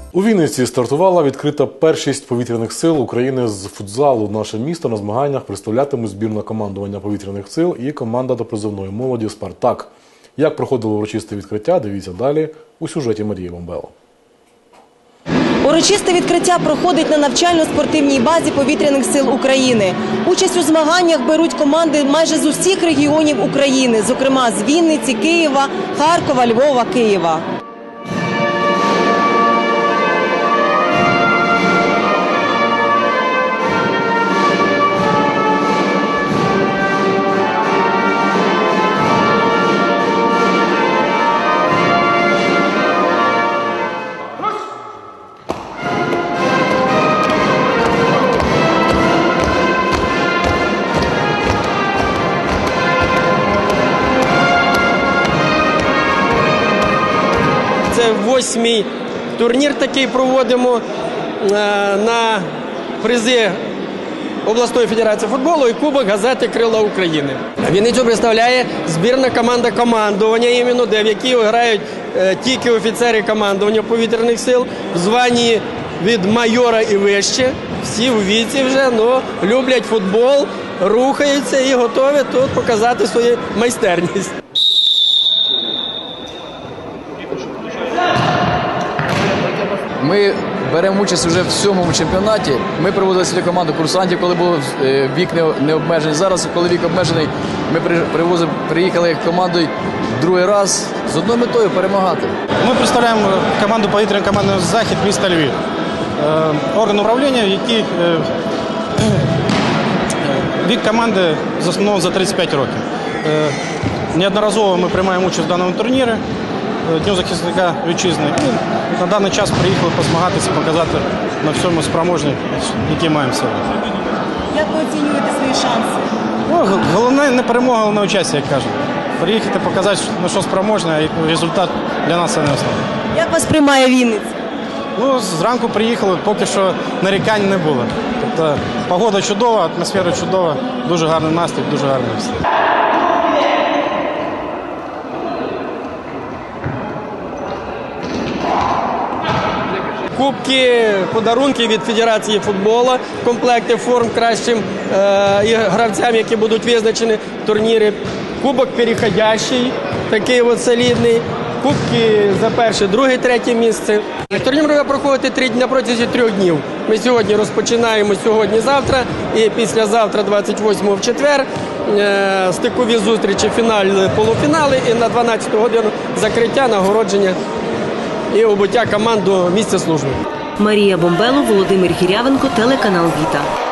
У Вінниці стартувала відкрита першість повітряних сил України з футзалу. Наше місто на змаганнях представлятимуть збірна командування повітряних сил і команда до призовної молоді «Спартак». Як проходило урочисте відкриття, дивіться далі у сюжеті Марії Бомбело. Урочисте відкриття проходить на навчально-спортивній базі повітряних сил України. Участь у змаганнях беруть команди майже з усіх регіонів України, зокрема з Вінниці, Києва, Харкова, Львова, Києва. Це 8-й турнір такий проводимо на призи обласної федерації футболу і Кубок газети «Крила України». Вінницю представляє збірна команда командування, іменно, в якій грають тільки офіцери командування повітряних сил в званні від майора і вище. Всі у віці вже, але люблять футбол, рухаються і готові тут показати свою майстерність. Ми беремо участь вже в 7-му чемпіонаті. Ми приводили сюди команду курсантів, коли був вік необмежений. Зараз, коли вік обмежений, ми приїхали командою другий раз з одною метою – перемагати. Ми представляємо команду повітряної команди «Захід» міста Львів. Орган управління, який вік команди заснований за 35 років. Неодноразово ми приймаємо участь в даному турнірі Дню захисника вітчизни. І на даний час приїхали позмагатися, показати на всьому спроможні, які маємо сьогодні. Як ви оцінюєте свої шанси? Головне не перемога, головне участь, як кажуть. Приїхати, показати, на що спроможні, а результат для нас – це не основне. Як вас приймає Вінниця? Зранку приїхали, поки що нарікань не було. Тобто погода чудова, атмосфера чудова, дуже гарний настрій, дуже гарний все. Кубки, подарунки від Федерації футболу, комплекти форм кращим гравцям, які будуть визначені в турнірі. Кубок переходящий, такий от солідний. Кубки за перше, друге, третє місце. Турнір буде проходити на протязі 3 днів. Ми сьогодні розпочинаємо, сьогодні-завтра і післязавтра, 28-го в четвер, стикові зустрічі, фінали, полуфінали і на 12-ту годину закриття, нагородження і обуття команд до місця служби. Марія Бомбело, Володимир Гірявенко, телеканал «Віта».